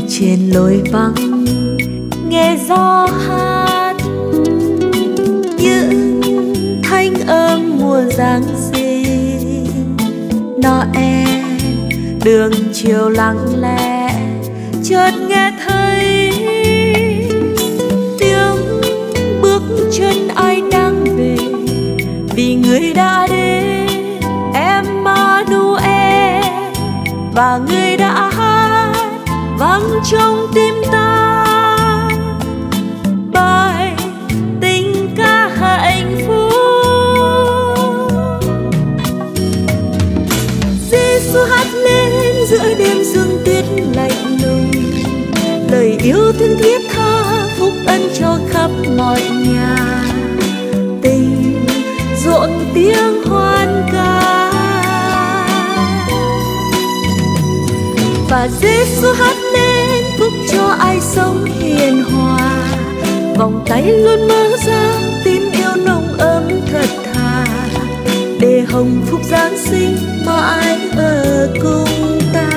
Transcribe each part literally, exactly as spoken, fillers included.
trên lối vắng nghe gió hát những thanh âm mùa Giáng sinh. Noel đường chiều lặng lẽ, chợt nghe thấy tiếng bước chân ai đang về, vì người đã đến Emmanuel, và người đã hát vang trong tim ta bài tình ca hạnh phúc. Giêsu hát lên giữa đêm sương tuyết lạnh lùng, lời yêu thương thiết tha phúc ân cho khắp mọi nhà. Tình rộn tiếng hoan ca, và Giêsu hát lên phúc cho ai sống hiền hòa. Vòng tay luôn mở ra, tin yêu nồng ấm thật thà, để hồng phúc Giáng sinh mãi ở cùng ta.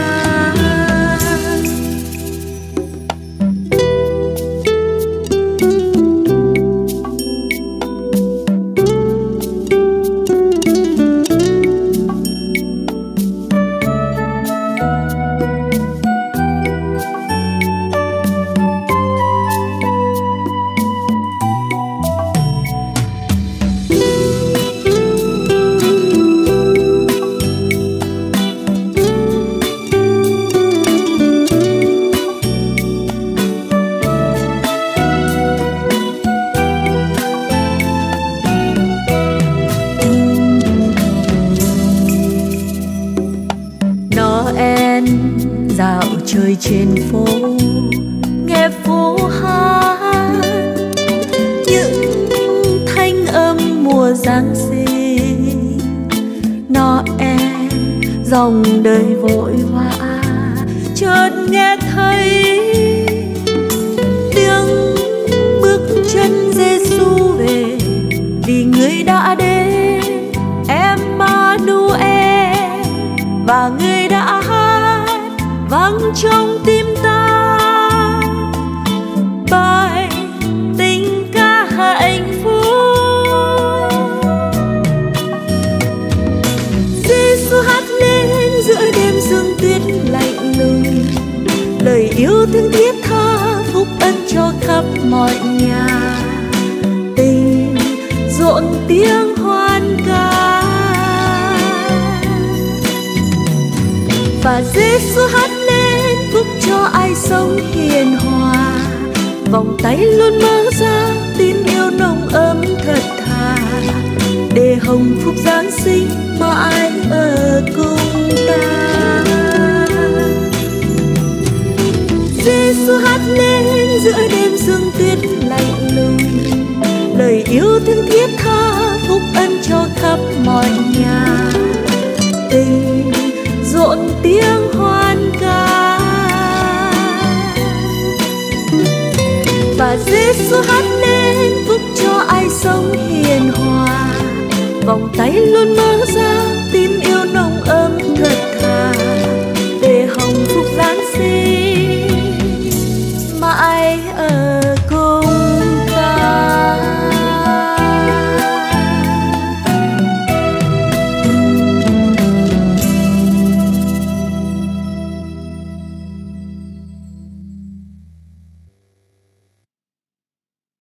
Dạo chơi trên phố, nghe phố hát những thanh âm mùa Giáng sinh. Noel dòng đời vội vã, chợt nghe thấy tiếng bước chân Giêsu về, vì người đã đến Emmanuel, và người đã hát vang trong tim ta bài tình ca hạnh phúc. Giêsu hát lên giữa đêm sương tuyết lạnh lùng, lời yêu thương thiết tha phúc ân cho khắp mọi nhà. Tình rộn tiếng hoan ca, và Giêsu hát lên phúc cho ai sống hiền hòa. Vòng tay luôn mở ra, tin yêu nồng ấm thật thà, để hồng phúc Giáng sinh mãi ở cùng ta. Giêsu hát lên giữa đêm sương tuyết lạnh lùng, lời yêu thương thiết tha phúc ân cho khắp mọi nhà. Tình rộn tiếng hoan ca, và Giêsu hát lên phúc cho ai sống hiền hòa. Vòng tay luôn mở ra,